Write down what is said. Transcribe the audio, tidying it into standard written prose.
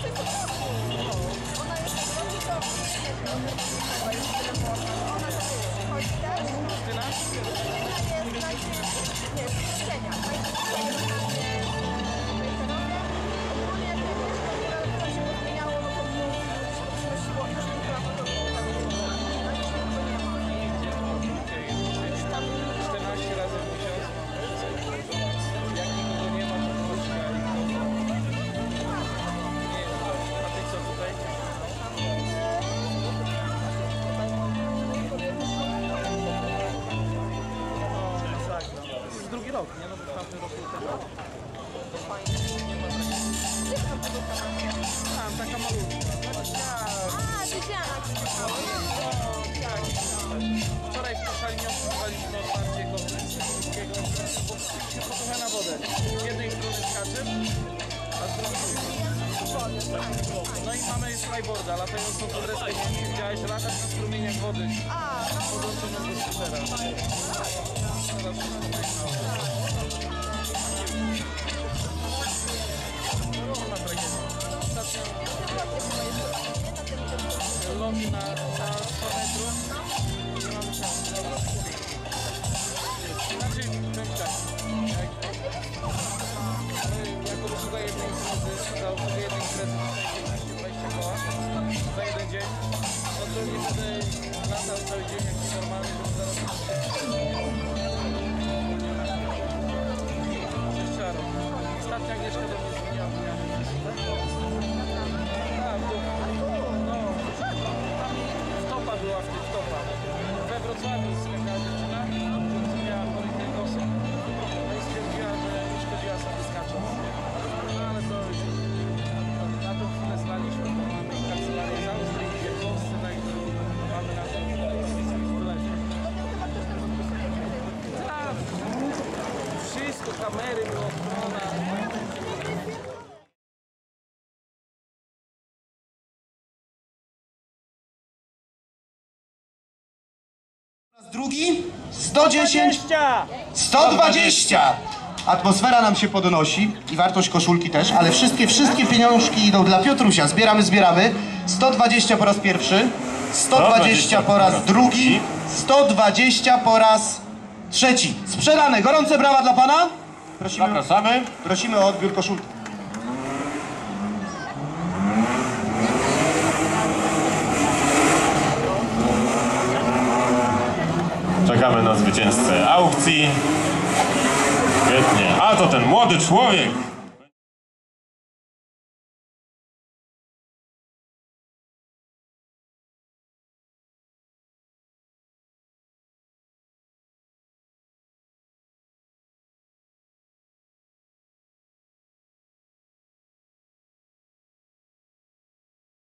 Drugi rok, nie? No bo tamty rok był tego. Tam, taka malutka. Wczoraj w Koszalinie obsługiwaliśmy otwarcie Koszalińskiego, bo się trochę na wodę. Z jednej strony skaczem, a z drugiej... No i mamy flyboarda, latającą pod reskę, nie wiem, czy widziałeś, latać na strumieniach wody. Podłączoną do skutera. Logi na 100 metrów. Nie mamy szans. Znaczy, powiem tak. Jako usługa jednej imprezy, za usługę jednej imprezy 15-20 koła za jeden dzień. No to nie będę latał cały dzień jakiś normalny, żeby zarobić. Ostatnia Agnieszka do mnie dzwoniła, no, wtopa była w tych topach. We Wrocławiu skakała dziewczyna, co miała politechnikę. No i stwierdziła, że nie szkodziła sobie skacząc. No ale to już na tą chwilę znaliśmy, bo mamy kancelarię z Austrii, gdzie w Polsce, także mamy na to wylezie. Tak, wszystko, kamery było strona. Drugi 110, 120. Atmosfera nam się podnosi i wartość koszulki też, ale wszystkie pieniążki idą dla Piotrusia. Zbieramy. 120 po raz pierwszy, 120 po raz drugi, 120 po raz trzeci. Sprzedane. Gorące brawa dla pana. Prosimy o odbiór koszulki. Czekamy na zwycięzcę aukcji. Świetnie. A to ten młody człowiek.